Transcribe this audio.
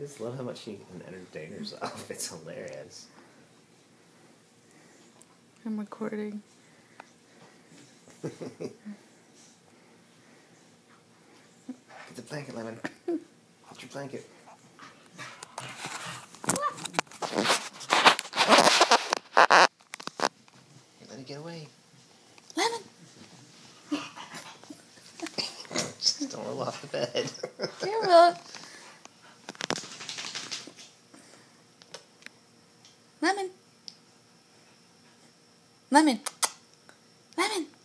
just love how much you can entertain yourself. It's hilarious. I'm recording. Get the blanket, Lemon. Hold your blanket. Let it get away. Lemon! Just don't roll off the bed. You will. Lemon. Lemon. Lemon.